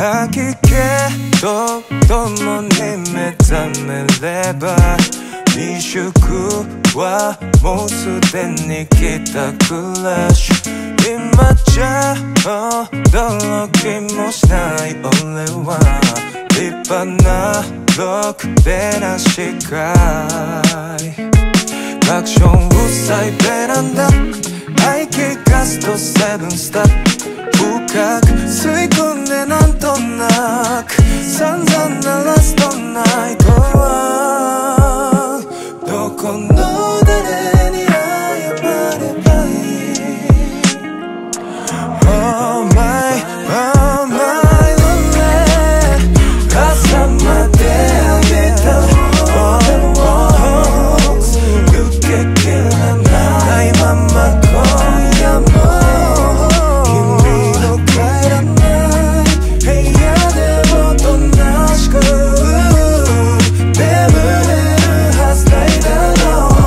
吐き気と共に目覚めれば未熟はもうすでに帰宅ラッシュ今じゃ驚きもしない俺は立派なろくでなしかいクラクションうるさいベランダ排気ガスとセブンスター深く吸い込んでなんとなく散々なラストナイトはどこの誰に謝ればいい Oh my, oh my lonely 朝まで浴びた 抜けきらないまま今夜も君の帰らない部屋でおとなしく眠れるはずないだろう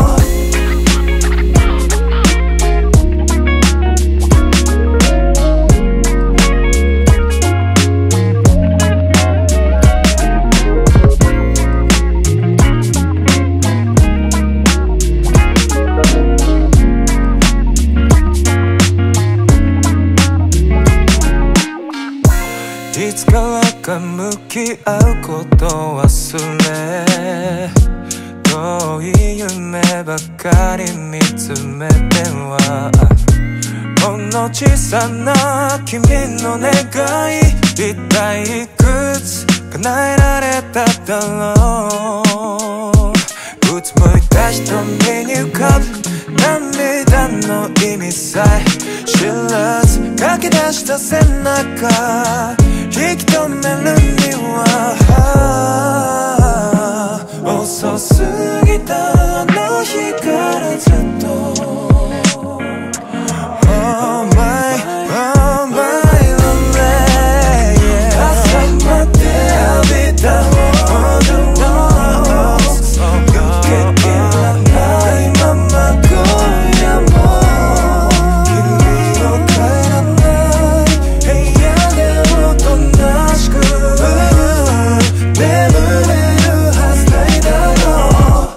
いつからか向き合うこと忘れ遠い夢ばかり見つめてはほんの小さな君の願い一体いくつ叶えられただろううつむいた瞳に浮かぶ涙の意味さえ知らず書き出した背中引き止めるには遅すぎたあの日からずっと Oh my, oh my lonely、yeah、朝まで浴びたほどの抜けきらないまま今夜も君の帰らない部屋でおとなしく眠れるはずないだろう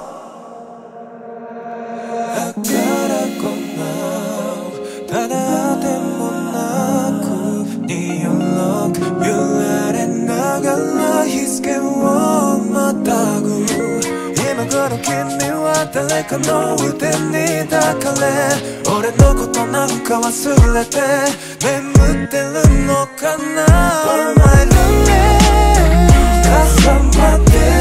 だからこんなただでもなくによろく揺られながら日付をまたぐ今頃君は誰かの腕に抱かれ俺のことなんか忘れて眠ってるのかな Oh my lonely 朝まで